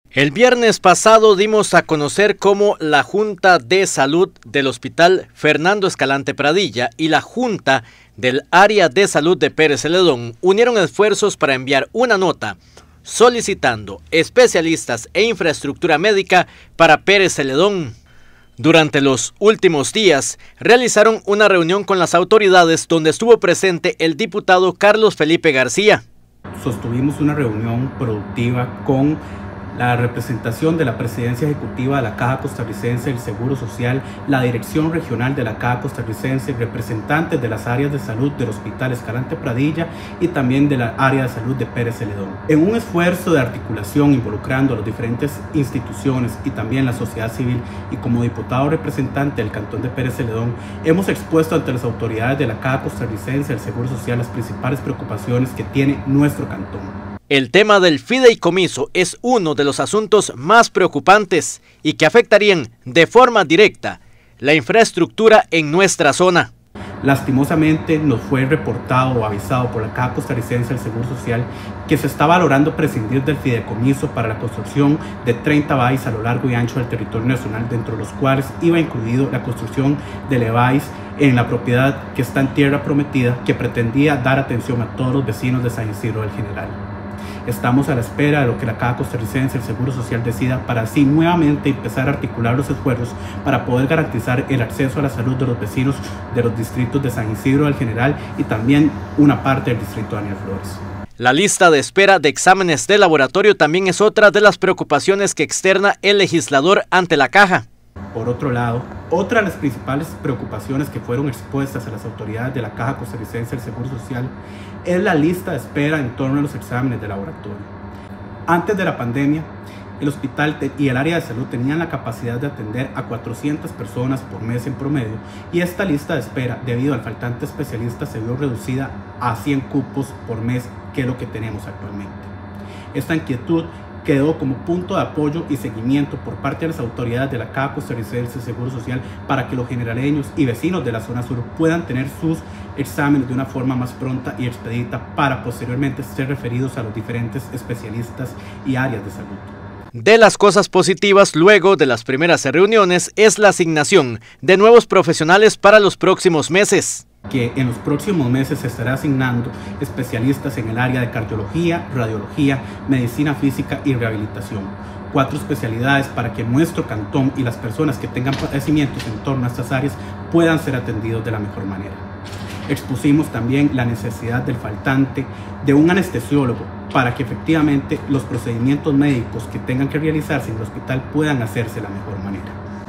El viernes pasado dimos a conocer cómo la Junta de Salud del Hospital Fernando Escalante Pradilla y la Junta del Área de Salud de Pérez Celedón unieron esfuerzos para enviar una nota solicitando especialistas e infraestructura médica para Pérez Celedón. Durante los últimos días realizaron una reunión con las autoridades donde estuvo presente el diputado Carlos Felipe García. Sostuvimos una reunión productiva con la representación de la Presidencia Ejecutiva de la Caja Costarricense del Seguro Social, la Dirección Regional de la Caja Costarricense, representantes de las áreas de salud del Hospital Escalante Pradilla y también de la área de salud de Pérez Celedón. En un esfuerzo de articulación involucrando a las diferentes instituciones y también la sociedad civil, y como diputado representante del Cantón de Pérez Celedón, hemos expuesto ante las autoridades de la Caja Costarricense del Seguro Social las principales preocupaciones que tiene nuestro cantón. El tema del fideicomiso es uno de los asuntos más preocupantes y que afectarían de forma directa la infraestructura en nuestra zona. Lastimosamente nos fue reportado o avisado por la Caja Costarricense del Seguro Social que se está valorando prescindir del fideicomiso para la construcción de 30 BAIS a lo largo y ancho del territorio nacional, dentro de los cuales iba incluido la construcción del EBAIS en la propiedad que está en Tierra Prometida, que pretendía dar atención a todos los vecinos de San Isidro del General. Estamos a la espera de lo que la Caja Costarricense del Seguro Social decida para así nuevamente empezar a articular los esfuerzos para poder garantizar el acceso a la salud de los vecinos de los distritos de San Isidro del General y también una parte del distrito de Daniel Flores. La lista de espera de exámenes de laboratorio también es otra de las preocupaciones que externa el legislador ante la Caja. Por otro lado, otra de las principales preocupaciones que fueron expuestas a las autoridades de la Caja Costarricense del Seguro Social es la lista de espera en torno a los exámenes de laboratorio. Antes de la pandemia, el hospital y el área de salud tenían la capacidad de atender a 400 personas por mes en promedio, y esta lista de espera, debido al faltante especialista, se vio reducida a 100 cupos por mes, que es lo que tenemos actualmente. Esta inquietud quedó como punto de apoyo y seguimiento por parte de las autoridades de la Caja Costarricense del Seguro Social para que los generaleños y vecinos de la zona sur puedan tener sus exámenes de una forma más pronta y expedita para posteriormente ser referidos a los diferentes especialistas y áreas de salud. De las cosas positivas luego de las primeras reuniones es la asignación de nuevos profesionales para los próximos meses. Que en los próximos meses se estará asignando especialistas en el área de cardiología, radiología, medicina física y rehabilitación. 4 especialidades para que nuestro cantón y las personas que tengan padecimientos en torno a estas áreas puedan ser atendidos de la mejor manera. Expusimos también la necesidad del faltante de un anestesiólogo para que efectivamente los procedimientos médicos que tengan que realizarse en el hospital puedan hacerse de la mejor manera.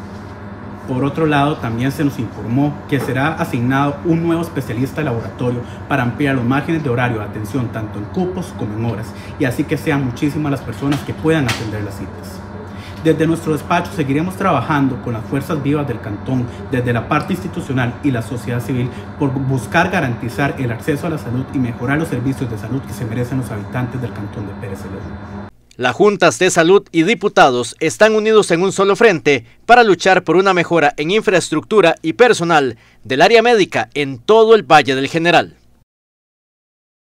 Por otro lado, también se nos informó que será asignado un nuevo especialista de laboratorio para ampliar los márgenes de horario de atención tanto en cupos como en horas, y así que sean muchísimas las personas que puedan atender las citas. Desde nuestro despacho seguiremos trabajando con las fuerzas vivas del cantón, desde la parte institucional y la sociedad civil, por buscar garantizar el acceso a la salud y mejorar los servicios de salud que se merecen los habitantes del cantón de Pérez Celedón. Las juntas de salud y diputados están unidos en un solo frente para luchar por una mejora en infraestructura y personal del área médica en todo el Valle del General.